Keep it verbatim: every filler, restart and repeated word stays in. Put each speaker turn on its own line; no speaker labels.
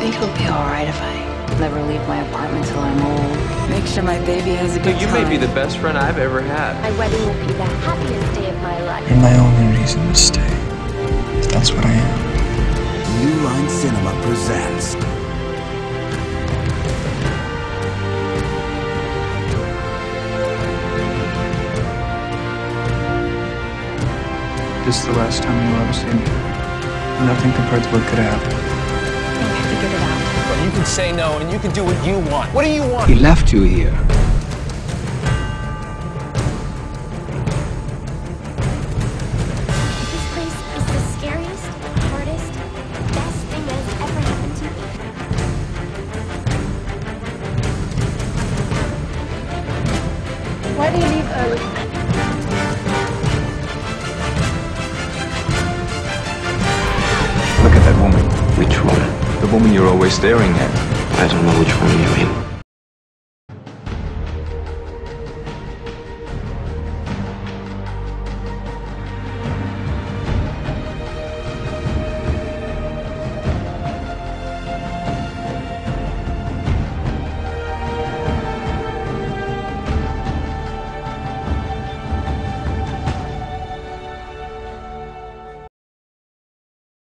think it'll be alright if I never leave my apartment till I'm old. Make sure my baby has a good
You
time.
may be the best friend I've ever had.
My wedding will be the happiest day of my life.
You're my only reason to stay. That's what I am.
New Line Cinema presents
This is the last time you'll ever see me. Nothing compared to what could have happened.
I figured it out.
But you can say no, and you can do what you want. What do you want?
He left you here.
This place is the scariest, hardest, best thing that has ever happened to me. Why do you leave early?
Look at that woman.
Which one?
The woman you're always staring at.
I don't know which one you mean.